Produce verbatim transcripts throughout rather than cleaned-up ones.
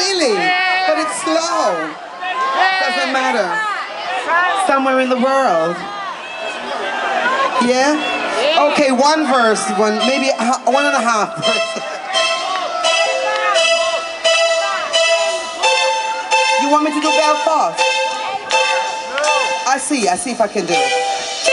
Really? But it's slow. Doesn't matter. Somewhere in the world. Yeah? Okay, one verse, one, maybe a, one and a half verse. You want me to do Belfast? I see, I see if I can do it.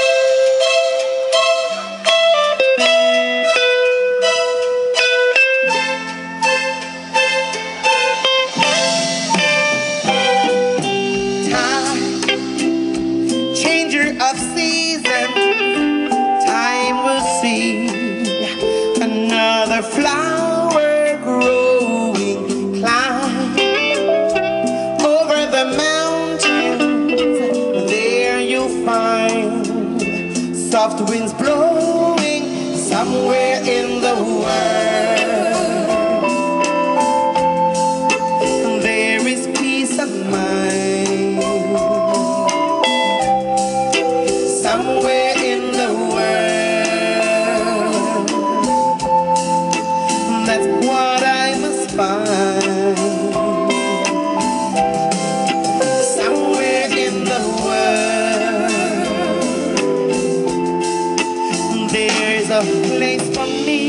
Of season, time will see another flower growing. Climb over the mountains, there you'll find soft winds blowing somewhere in the world. There is peace of mind. Somewhere in the world, that's what I must find. Somewhere in the world, there's a place for me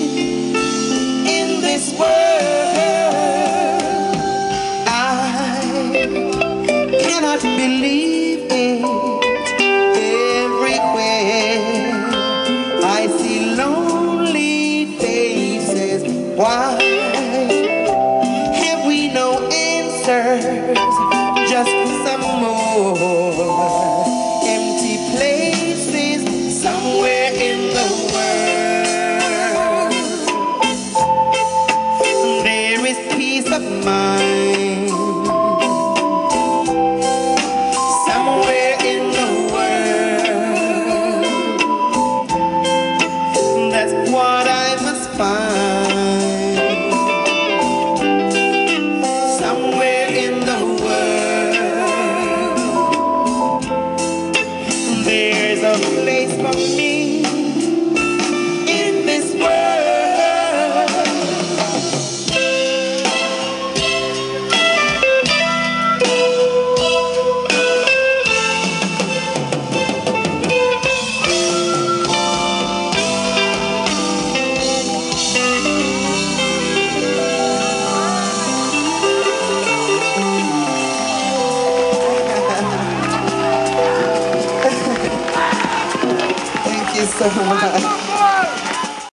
in this world. I cannot believe it. I see lonely faces. Why have we no answers? Just some more empty places somewhere in the world. There is peace of mind. Somewhere in the what I must find. Somewhere in the world, there's a place for me in this world. So much.